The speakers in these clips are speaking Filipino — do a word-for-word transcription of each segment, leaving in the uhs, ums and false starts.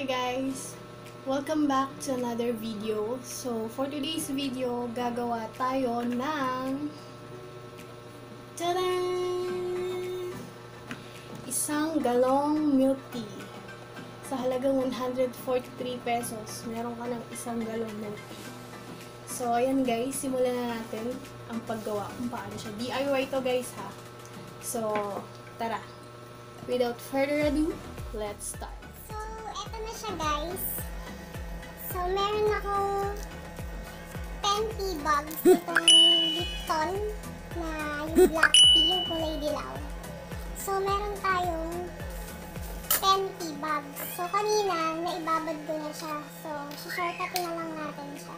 Hi guys! Welcome back to another video. So, for today's video, gagawa tayo ng tadaan! Isang galong milk tea. Sa halagang one hundred forty-three pesos, meron ka ng isang galong milk tea. So, ayan guys, simulan na natin ang paggawa kung paano siya. D I Y to guys ha. So, tara! Without further ado, let's start. So, eto na siya guys. So, meron akong ten tea bags. Itong Lipton na yung black tea, yung kulay dilaw. So, meron tayong ten tea bags. So, kanina, naibabad ko na siya. So, shortcutin na lang natin siya.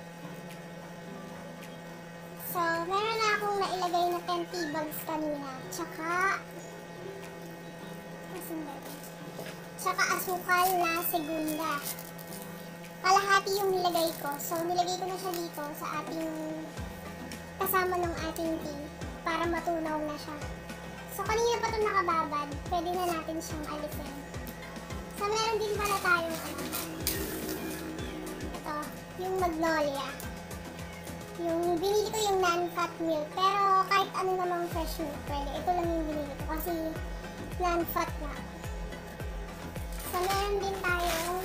So, meron na akong nailagay na ten tea bags kanina. Tsaka, tsaka asukal na segunda. Kalahati yung nilagay ko. So, nilagay ko na siya dito sa ating kasama ng ating tea para matunaw na siya. So, kanina pa ito nakababad. Pwede na natin siyang alisin. So, meron din pala tayong ano, ito, yung magnolia. Yung binili ko yung non-fat milk. Pero kahit ano namang fresh milk pwede. Ito lang yung binili ko kasi non-fat na. So, meron din tayong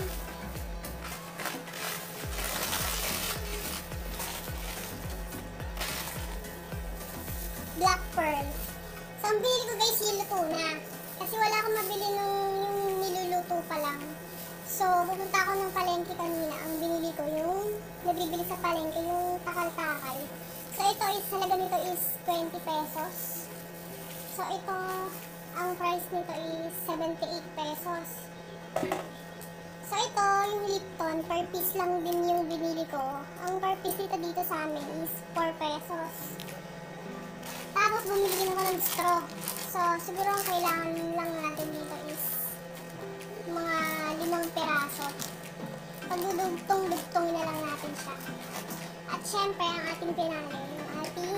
black pearl. So, ang binili ko guys yung luto na. Kasi wala akong mabili nung yung niluluto pa lang. So, pupunta ako ng palengke kanina. Ang binili ko yung nagbibili sa palengke, yung takal-takal. So, ito is, halaga nito is twenty pesos. So, ito, ang price nito is seventy-eight pesos. So, ito, yung Lipton, per piece lang din yung binili ko. Ang per piece nito dito sa amin is four pesos. Tapos, bumili din ako ng straw. So, siguro ang kailangan lang natin dito is mga limang peraso. Pagdudugtong-dugtong na lang natin siya. At syempre, ang ating pinali, yung ating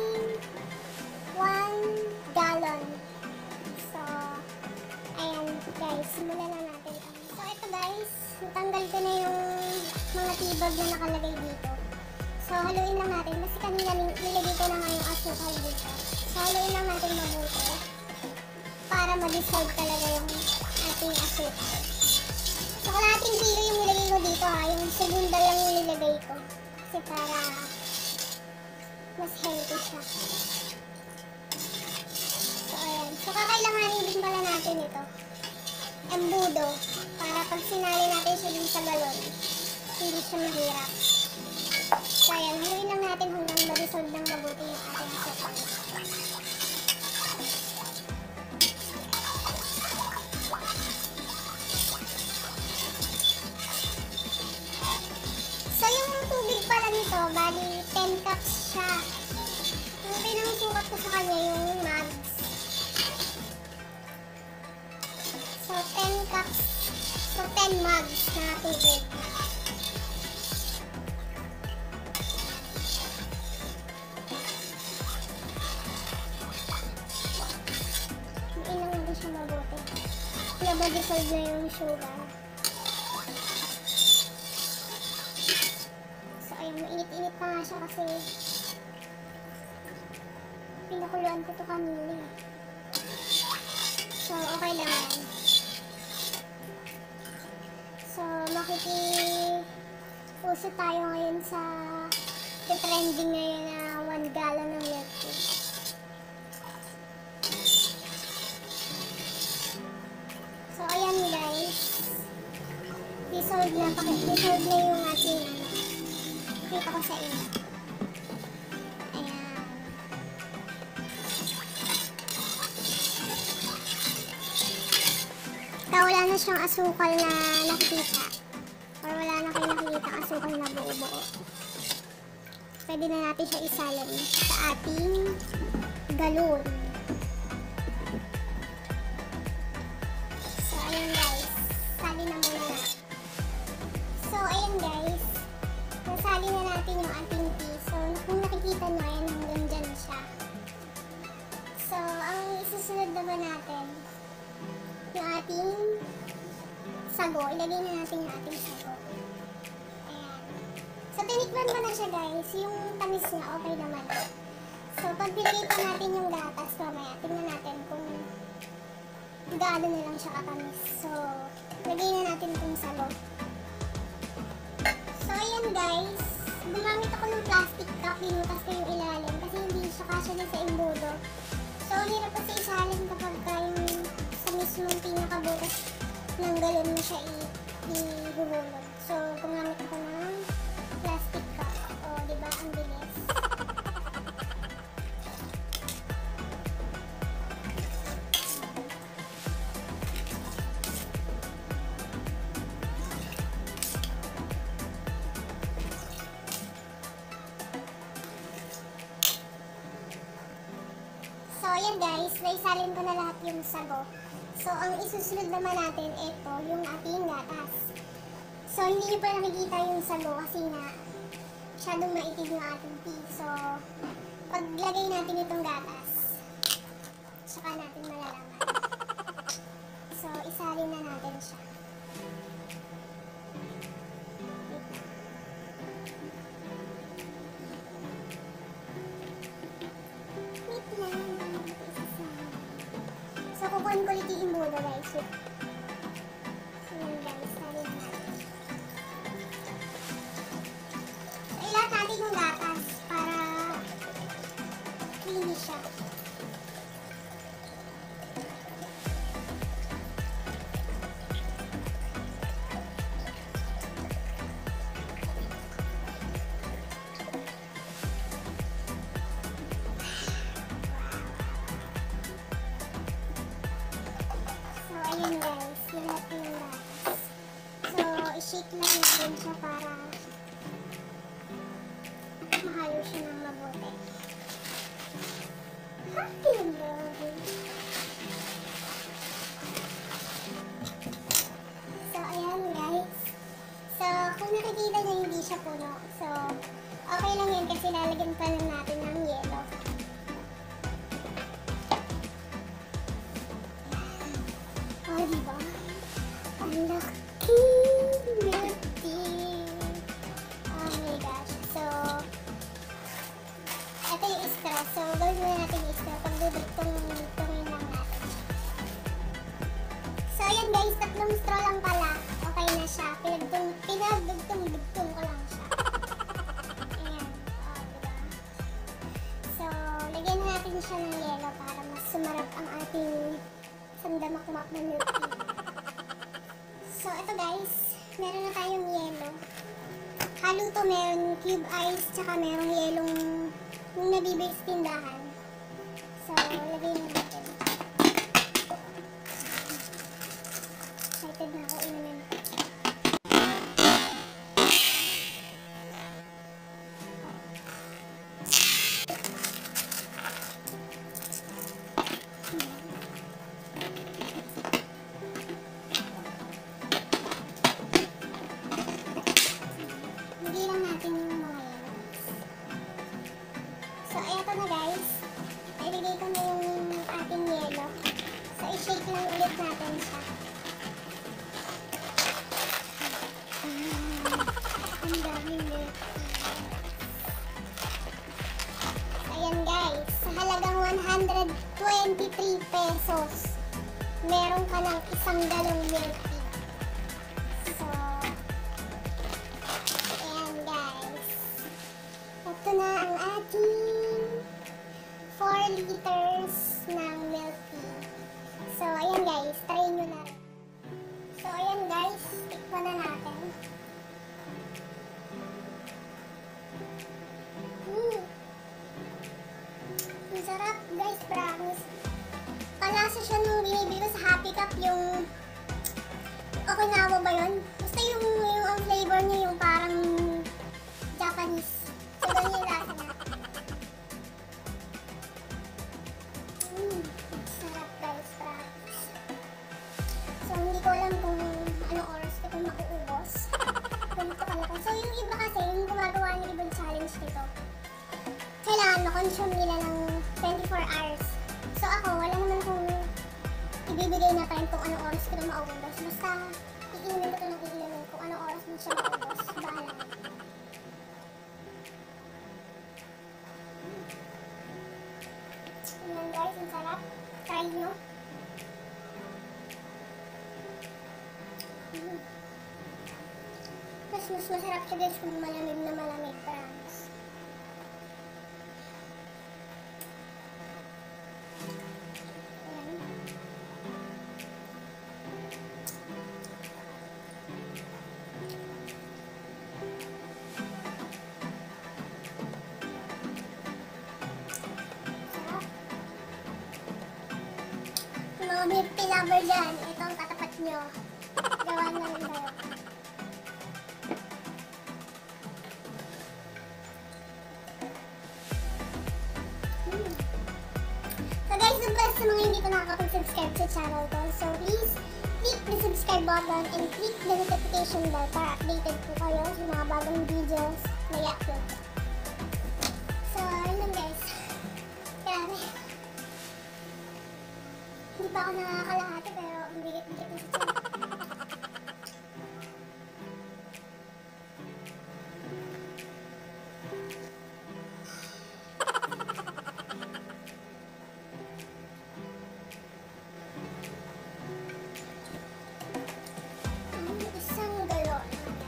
one gallon. So, ayan guys, simulan na natin. So, ito guys, natanggal ko na yung mga tibag na nakalagay dito. So, haluin lang natin. Kasi kanina nilagay ko na nga yung asukal dito. So, haluin lang natin mabuti para ma-dissolve talaga yung ating asukal. So, kalahating kilo yung nilagay ko dito ha. Yung segunda lang yung nilagay ko. Kasi para mas healthy siya. So, ayan. So, kakailanganin din pala natin ito. Embudo. Para pag sinali natin siya din sa galon, hindi siya mahirap. So, ayan. Haluin lang natin hanggang ma-dissolve ng mabuti yung ating asukal. So, yung tubig pala nito, bali ten cups siya. Yung pinangsukat ko sa kanya yung mugs. So, ten cups. So, ten mugs na tubig. Haluin lang natin siya mabuti. Nabadissolve na yung sugar. Mainit-init pa nga siya kasi pinakuluan ko to kanina. So, okay lang yan. So, makikipuso tayo ngayon sa trending ngayon na one gallon ng milk tea. So, ayan guys. Dissolve na, dissolve na yung ating ano. Kita ko sa inyo. Ayan. Ito, wala na siyang asukal na nakikita. Or wala na kayo nakikita ang asukal na buo-buo. Pwede na natin siya isalin sa ating galon. So, ayan guys. Sali na muna na. So, ayan guys. Nasali na natin yung ating tea. So, kung nakikita nyo, ayan hanggang dyan siya. So, ang isusunod naman natin, yung ating sago, ilagay na natin yung ating sago. Ayan. So, tinikman ko na siya guys. Yung tamis niya, okay naman. So, pag binigay pa natin yung gatas, mamaya, tingnan natin kung gaano na lang siya katamis. So, lagay na natin itong sago. So, ayan guys. Gumamit ako ng plastic cup, binutas ko yung ilalim kasi hindi siya kasya din sa imbudo. So, hirap kasi isalin kapag ka yung sa mismong pinakabutas ng galon mo siya i-ihulog. So, gumamit ako ng plastic cup. O, diba? Ang bilis. So, ayan guys, naisalin ko na lahat yung sago. So, ang isusunod naman natin, ito, yung ating gatas. So, hindi nyo pa nakikita yung sago kasi nga, masyadong maitig yung ating tea. So, paglagay natin itong gatas, saka natin malalaman. So, isalin na natin siya. Wait lang. So, kukunin ko ulit yung imbudo guys. So, yun guys, salin natin. So, ilat natin yung gatas para creamy siya. Ayan guys, silat yung gatas. So, i-shake lang natin siya para mahalo siya ng mabuti. Hello! So, ayan guys. So, kung nakikita nyo hindi siya puno. So, okay lang yan kasi lalagyan pa lang natin ng yelo. Oh, diba? Ang laki! Milky! Oh my gosh. So, ito yung straw. So, gawin muna natin yung straw. Pag dudugtong-dugtongin lang natin. So, ayan guys. Tatlong straw lang pala. Okay na siya. Pinagdugtong-dugtong ko lang siya. Ayan. Oh, diba? So, lagyan natin siya ng yelo para mas sumarap ang ating sandamakmak na milk tea. So, ito guys, meron na tayong yelo. Halo to, meron cube ice, tsaka merong yelong yung nabibili sa tindahan. So, lagay na natin. Excited na ako inumin. So, eto na guys. Ilagay ko na yung ating yelo. So, i-shake lang ulit natin siya. Ang daming milk. Ayan guys. Sa halagang one hundred twenty-three pesos, meron ka ng isang galong milk tea. So, ayan guys. Ito na ang ating four liters ng milk tea. So, ayan guys, try nyo na rin. So, ayan guys, tikman na natin. Hmm. Ang sarap guys, promise. Palasa siya nung binibili ko sa Happy Cup, yung Okinawa ba yun? Basta yung, yung ang flavor niya yung parang Japanese. So, ganyan yung lasa na. Mmm, sarap guys, promise. So, hindi ko alam kung anong oras ko itong makuubos. Ganito kalaki. So, yung iba kasi, yung gumagawa ng ibang challenge nito, kailangan ma-consume nila ng twenty-four hours. So, ako, wala naman kung ibibigay na time kung anong oras ko itong maubos. Basta, iinumin ko ito ng iinumin kung anong oras din siya maubos. Bahala. Ayan guys, ang sarap. Try nyo. Mm. Mas mas masarap siya guys kung malamig na malamig. Promise. Ayan. Sarap. Yung mga milk tea lover dyan, ito ang tatapat nyo. Gawa na rin kayo. Mm. So guys, dun pala sa mga hindi pa nakakapag-subscribe sa channel ko. So please, click the subscribe button and click the notification bell para updated po kayo sa mga bagong videos na i-upload. So, ayun lang guys. Grabe. Hindi pa ako nakakalahati pero ang bigat-bigat na sa channel. Ang isang galon.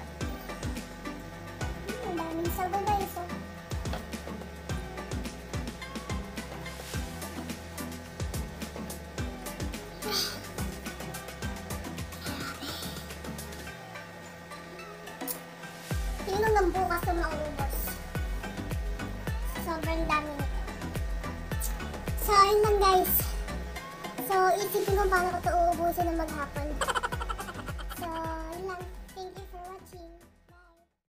Hmm, ang daming sabaw guys. Oh. Yun lang bukas na maubos. Sobrang dami nito. So, ayun lang guys. So, isipin ko paano ko ito uubusin ng maghapon.